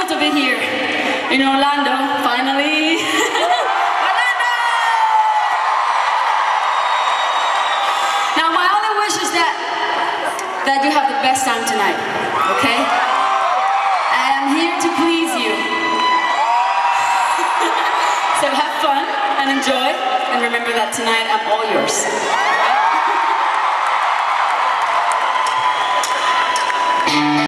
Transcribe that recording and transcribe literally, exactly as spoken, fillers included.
to be here in Orlando, finally. Orlando! Now my only wish is that, that you have the best time tonight, okay? I am here to please you. So have fun and enjoy, and remember that tonight I'm all yours.